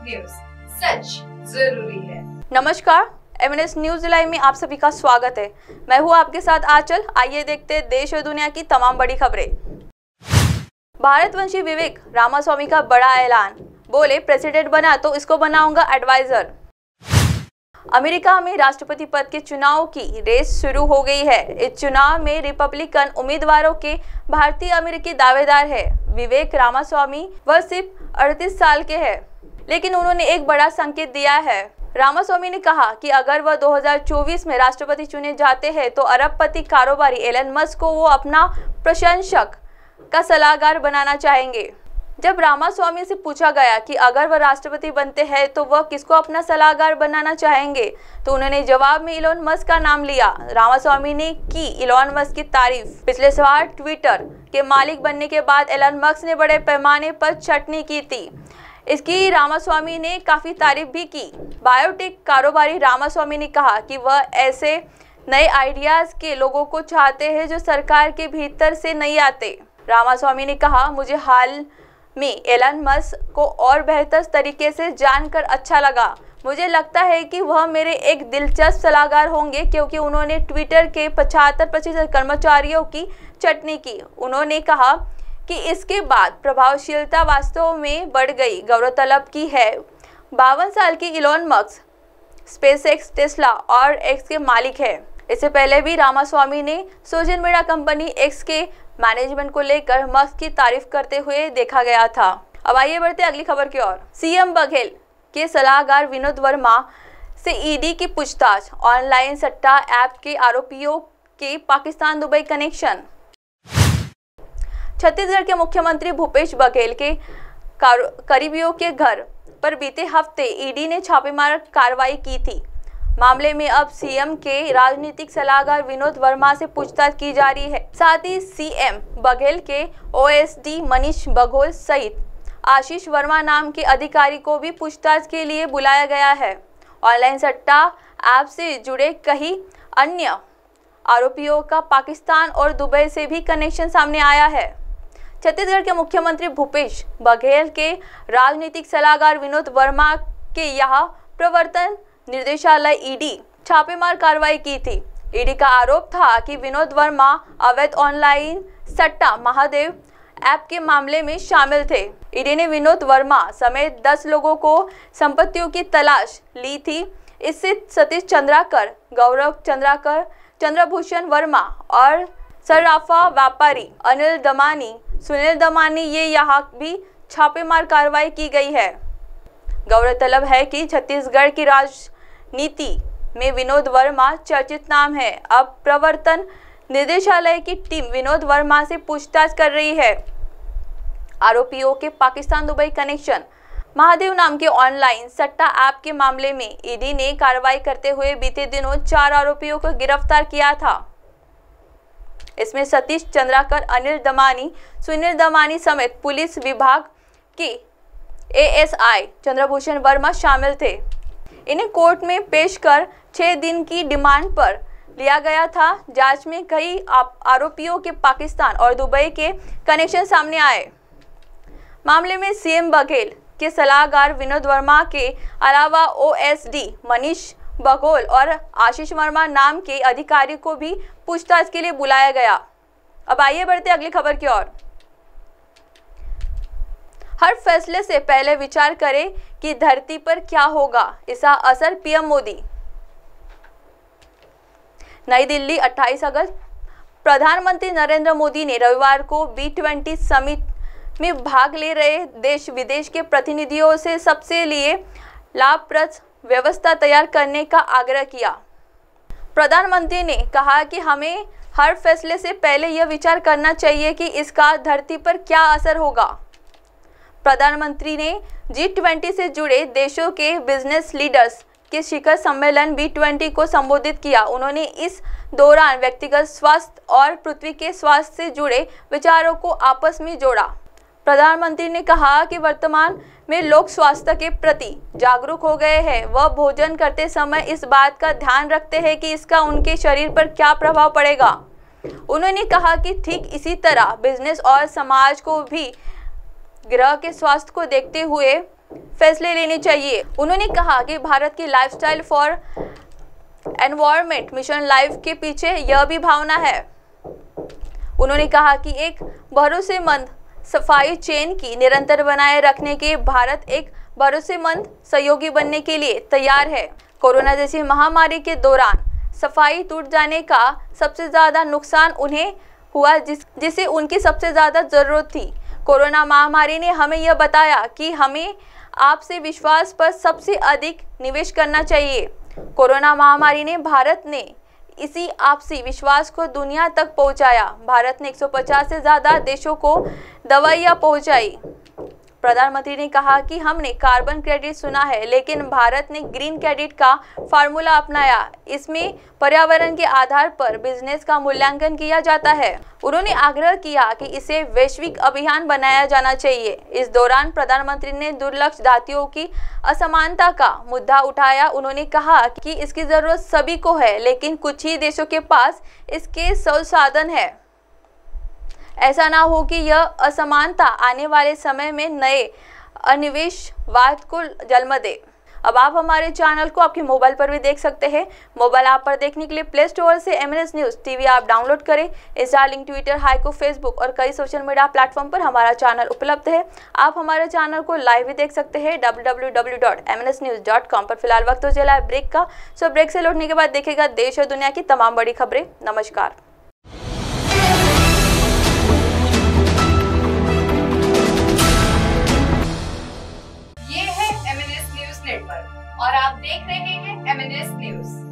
News, सच जरूरी है। नमस्कार, MNS न्यूज लाइव में आप सभी का स्वागत है। मैं हूं आपके साथ आंचल। आइए देखते हैं देश और दुनिया की तमाम बड़ी खबरें। भारतवंशी विवेक रामास्वामी का बड़ा ऐलान, बोले प्रेसिडेंट बना तो इसको बनाऊंगा एडवाइजर। अमेरिका में राष्ट्रपति पद के चुनाव की रेस शुरू हो गई है। इस चुनाव में रिपब्लिकन उम्मीदवारों के भारतीय अमेरिकी दावेदार है। विवेक रामास्वामी वह सिर्फ 38 साल के हैं, लेकिन उन्होंने एक बड़ा संकेत दिया है। रामास्वामी ने कहा कि अगर वह 2024 में राष्ट्रपति चुने जाते हैं तो अरबपति कारोबारी एलन मस्क को वो अपना प्रशंसक का सलाहकार बनाना चाहेंगे। जब रामास्वामी से पूछा गया कि अगर वह राष्ट्रपति बनते हैं तो वह किसको अपना सलाहकार बनाना चाहेंगे, तो उन्होंने जवाब में इलॉन मस्क का नाम लिया। रामास्वामी ने की इलॉन मस्क की तारीफ। पिछले साल ट्विटर के मालिक बनने के बाद एलन मस्क ने बड़े पैमाने पर चटनी की थी। इसकी रामास्वामी ने काफी तारीफ भी की। बायोटेक कारोबारी रामास्वामी ने कहा कि वह ऐसे नए आइडियाज के लोगों को चाहते हैं जो सरकार के भीतर से नहीं आते। रामास्वामी ने कहा, मुझे हाल में एलन मस्क को और बेहतर तरीके से जानकर अच्छा लगा। मुझे लगता है कि वह मेरे एक दिलचस्प सलाहकार होंगे क्योंकि उन्होंने ट्विटर के 75% कर्मचारियों की चटनी की। उन्होंने कहा कि इसके बाद प्रभावशीलता वास्तव में बढ़ गई। गौरतलब की है 52 साल की इलॉन मस्क स्पेसएक्स, टेस्ला और एक्स के मालिक है। इससे पहले भी रामास्वामी ने सोशल मीडिया कंपनी एक्स के मैनेजमेंट को लेकर मस्क की तारीफ करते हुए देखा गया था। अब आइए बढ़ते अगली खबर की ओर। सीएम बघेल के सलाहकार विनोद वर्मा से ईडी की पूछताछ। ऑनलाइन सट्टा ऐप के आरोपियों के पाकिस्तान दुबई कनेक्शन। छत्तीसगढ़ के मुख्यमंत्री भूपेश बघेल के करीबियों के घर पर बीते हफ्ते ईडी ने छापेमार कार्रवाई की थी। मामले में अब सीएम के राजनीतिक सलाहकार विनोद वर्मा से पूछताछ की जा रही है। साथ ही सीएम बघेल के ओएसडी मनीष बघोल सहित आशीष वर्मा नाम के अधिकारी को भी पूछताछ के लिए बुलाया गया है। ऑनलाइन सट्टा ऐप से जुड़े कई अन्य आरोपियों का पाकिस्तान और दुबई से भी कनेक्शन सामने आया है। छत्तीसगढ़ के मुख्यमंत्री भूपेश बघेल के राजनीतिक सलाहकार विनोद वर्मा के यहाँ प्रवर्तन निर्देशालय ईडी छापेमार कार्रवाई की थी। ईडी का आरोप था कि विनोद वर्मा अवैध ऑनलाइन सट्टा महादेव ऐप के मामले में शामिल थे। ईडी ने विनोद वर्मा समेत 10 लोगों को संपत्तियों की तलाश ली थी। इससे सतीश चंद्राकर, गौरव चंद्राकर, चंद्रभूषण वर्मा और सर्राफा व्यापारी अनिल दमानी, सुनील दमानी ये यहाँ भी छापेमार कार्रवाई की गई है। गौरतलब है कि छत्तीसगढ़ की राजनीति में विनोद वर्मा चर्चित नाम है। अब प्रवर्तन निदेशालय की टीम विनोद वर्मा से पूछताछ कर रही है। आरोपियों के पाकिस्तान दुबई कनेक्शन। महादेव नाम के ऑनलाइन सट्टा ऐप के मामले में ईडी ने कार्रवाई करते हुए बीते दिनों 4 आरोपियों को गिरफ्तार किया था। इसमें सतीश चंद्राकर, अनिल दमानी, सुनील दमानी समेत पुलिस विभाग के एएसआई चंद्रभूषण वर्मा शामिल थे। इन्हें कोर्ट में पेश कर 6 दिन की डिमांड पर लिया गया था। जांच में कई आरोपियों के पाकिस्तान और दुबई के कनेक्शन सामने आए। मामले में सीएम बघेल के सलाहकार विनोद वर्मा के अलावा ओएसडी मनीष बघोल और आशीष वर्मा नाम के अधिकारी को भी पूछताछ के लिए बुलाया गया। अब आइए बढ़ते अगली खबर की ओर। हर फैसले से पहले विचार करें कि धरती पर क्या होगा, इसका असर पीएम मोदी। नई दिल्ली 28 अगस्त। प्रधानमंत्री नरेंद्र मोदी ने रविवार को B20 समिट में भाग ले रहे देश विदेश के प्रतिनिधियों से सबसे लिए लाभप्रद व्यवस्था तैयार करने का आग्रह किया। प्रधानमंत्री ने कहा कि हमें हर फैसले से पहले यह विचार करना चाहिए कि इसका धरती पर क्या असर होगा। प्रधानमंत्री ने G20 से जुड़े देशों के बिजनेस लीडर्स के शिखर सम्मेलन B20 को संबोधित किया। उन्होंने इस दौरान व्यक्तिगत स्वास्थ्य और पृथ्वी के स्वास्थ्य से जुड़े विचारों को आपस में जोड़ा। प्रधानमंत्री ने कहा कि वर्तमान में लोग स्वास्थ्य के प्रति जागरूक हो गए हैं। वह भोजन करते समय इस बात का ध्यान रखते हैं कि इसका उनके शरीर पर क्या प्रभाव पड़ेगा। उन्होंने कहा कि ठीक इसी तरह बिजनेस और समाज को भी ग्रह के स्वास्थ्य को देखते हुए फैसले लेने चाहिए। उन्होंने कहा कि भारत की lifestyle for environment mission life के पीछे यह भी भावना है। उन्होंने कहा कि एक भरोसेमंद सफाई चेन की निरंतर बनाए रखने के भारत एक भरोसेमंद सहयोगी बनने के लिए तैयार है। कोरोना जैसी महामारी के दौरान सफाई टूट जाने का सबसे ज़्यादा नुकसान उन्हें हुआ जिसे उनकी सबसे ज़्यादा ज़रूरत थी। कोरोना महामारी ने हमें यह बताया कि हमें आपसे विश्वास पर सबसे अधिक निवेश करना चाहिए। कोरोना महामारी ने भारत ने इसी आपसी विश्वास को दुनिया तक पहुंचाया। भारत ने 150 से ज़्यादा देशों को दवाइयाँ पहुंचाई। प्रधानमंत्री ने कहा कि हमने कार्बन क्रेडिट सुना है, लेकिन भारत ने ग्रीन क्रेडिट का फार्मूला अपनाया। इसमें पर्यावरण के आधार पर बिजनेस का मूल्यांकन किया जाता है। उन्होंने आग्रह किया कि इसे वैश्विक अभियान बनाया जाना चाहिए। इस दौरान प्रधानमंत्री ने दुर्लभ धातुओं की असमानता का मुद्दा उठाया। उन्होंने कहा कि इसकी जरूरत सभी को है, लेकिन कुछ ही देशों के पास इसके संसाधन है। ऐसा ना हो कि यह असमानता आने वाले समय में नए अनिवेशवाद को जन्म दे। अब आप हमारे चैनल को आपके मोबाइल पर भी देख सकते हैं। मोबाइल ऐप पर देखने के लिए प्ले स्टोर से MNS news TV app download करें। इंस्टा, लिंक, ट्विटर, हाइको, फेसबुक और कई सोशल मीडिया प्लेटफॉर्म पर हमारा चैनल उपलब्ध है। आप हमारे चैनल को लाइव भी देख सकते हैं www.mnsnews.com पर। फिलहाल वक्त हो चला है ब्रेक का, सो ब्रेक से लौटने के बाद देखेगा देश और दुनिया की तमाम बड़ी खबरें। नमस्कार। और आप देख रहे हैं MNS न्यूज़।